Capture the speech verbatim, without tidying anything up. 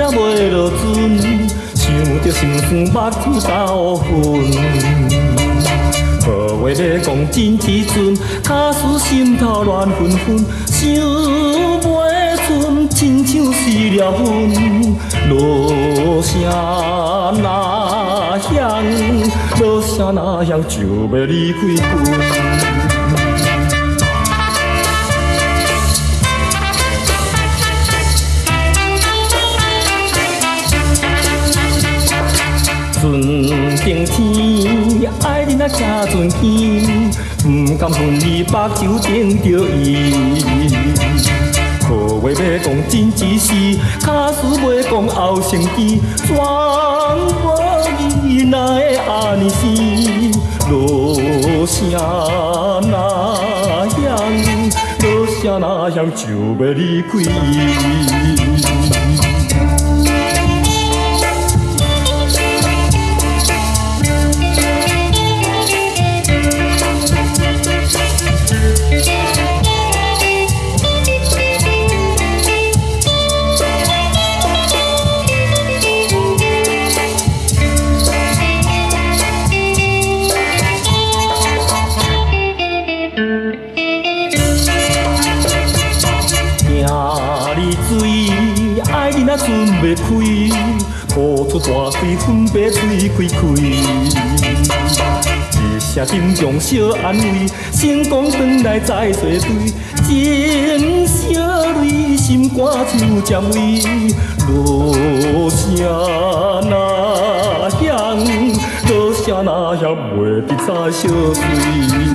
若袂落船，想着心酸目睭斗昏。无话要讲真一阵，假使心头乱纷纷，想袂出，亲像失了魂。落声若响，落声若响，就要离开阮。 船顶天，爱你那正船轻，不甘分你目睭顶着伊。好话要讲真一时，假使要讲后生枝，全无意哪会安尼生？落声若响，落声若响，就要离开伊。 爱你若船袂开，吐出大气，分别吹开开。一声心中小安慰，成功转来再做对，情小泪，心肝像尖位。落声若响，落声若响，袂得再相随。